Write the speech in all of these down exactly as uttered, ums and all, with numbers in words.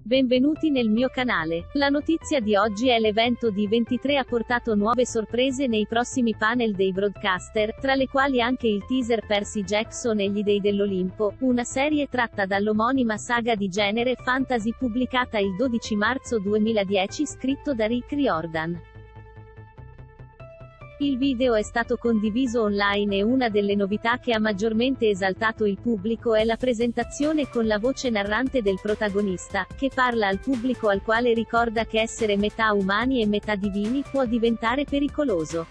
Benvenuti nel mio canale. La notizia di oggi è l'evento D ventitré ha portato nuove sorprese nei prossimi panel dei broadcaster, tra le quali anche il teaser Percy Jackson e gli Dei dell'Olimpo, una serie tratta dall'omonima saga di genere fantasy pubblicata il dodici marzo duemiladieci scritto da Rick Riordan. Il video è stato condiviso online e una delle novità che ha maggiormente esaltato il pubblico è la presentazione con la voce narrante del protagonista, che parla al pubblico al quale ricorda che essere metà umani e metà divini può diventare pericoloso.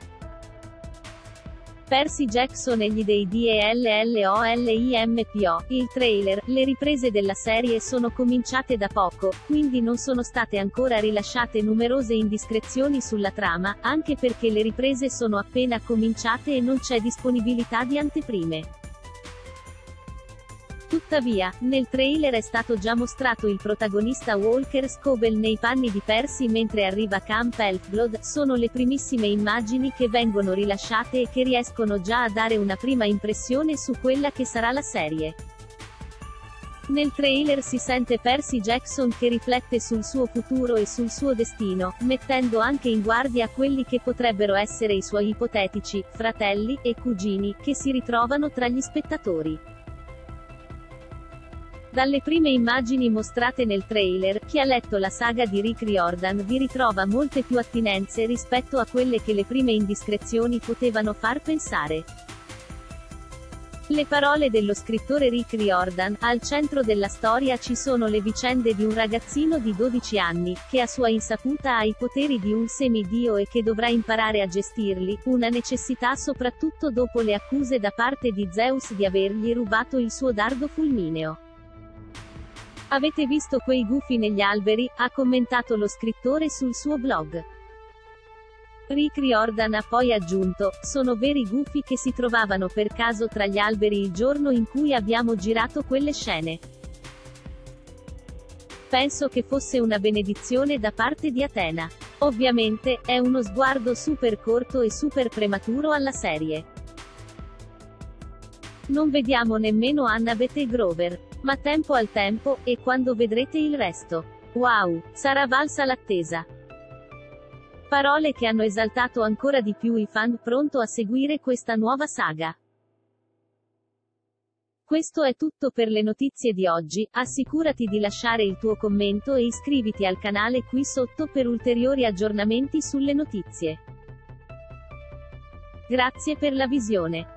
Percy Jackson e gli Dei dell'Olimpo. Il trailer, le riprese della serie sono cominciate da poco, quindi non sono state ancora rilasciate numerose indiscrezioni sulla trama, anche perché le riprese sono appena cominciate e non c'è disponibilità di anteprime. Tuttavia, nel trailer è stato già mostrato il protagonista Walker Scobell nei panni di Percy mentre arriva a Camp Elfblood. Sono le primissime immagini che vengono rilasciate e che riescono già a dare una prima impressione su quella che sarà la serie. Nel trailer si sente Percy Jackson che riflette sul suo futuro e sul suo destino, mettendo anche in guardia quelli che potrebbero essere i suoi ipotetici fratelli e cugini, che si ritrovano tra gli spettatori. Dalle prime immagini mostrate nel trailer, chi ha letto la saga di Rick Riordan vi ritrova molte più attinenze rispetto a quelle che le prime indiscrezioni potevano far pensare. Le parole dello scrittore Rick Riordan: al centro della storia ci sono le vicende di un ragazzino di dodici anni, che a sua insaputa ha i poteri di un semidio e che dovrà imparare a gestirli, una necessità soprattutto dopo le accuse da parte di Zeus di avergli rubato il suo dardo fulmineo. Avete visto quei gufi negli alberi? Ha commentato lo scrittore sul suo blog. Rick Riordan ha poi aggiunto: sono veri gufi che si trovavano per caso tra gli alberi il giorno in cui abbiamo girato quelle scene. Penso che fosse una benedizione da parte di Atena. Ovviamente, è uno sguardo super corto e super prematuro alla serie. Non vediamo nemmeno Annabeth e Grover. Ma tempo al tempo, e quando vedrete il resto. Wow! Sarà valsa l'attesa. Parole che hanno esaltato ancora di più i fan, pronto a seguire questa nuova saga. Questo è tutto per le notizie di oggi, assicurati di lasciare il tuo commento e iscriviti al canale qui sotto per ulteriori aggiornamenti sulle notizie. Grazie per la visione.